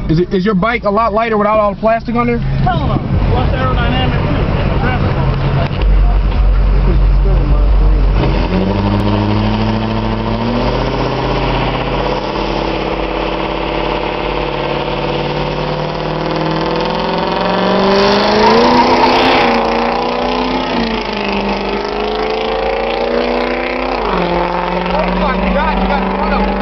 Is your bike a lot lighter without all the plastic on there? Hell no. Plus aerodynamic too. And the graphic mode. Oh my God, you got one of them.